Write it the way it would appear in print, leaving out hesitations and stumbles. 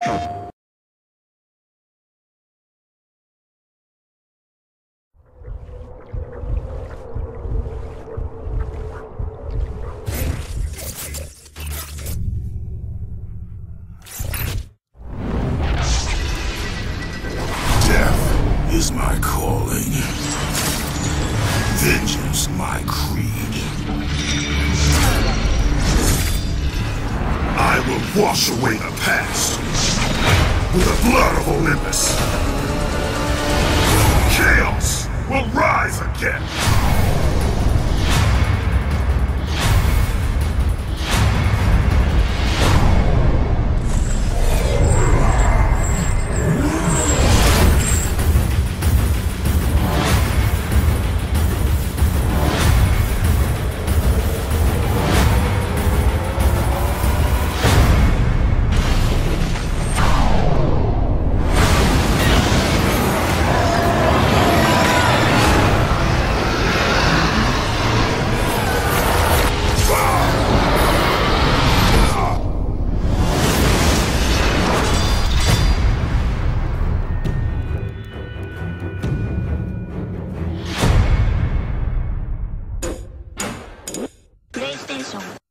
Is my calling. Vengeance my creed. I will wash away the past with the blood of Olympus. Chaos will rise again. PlayStation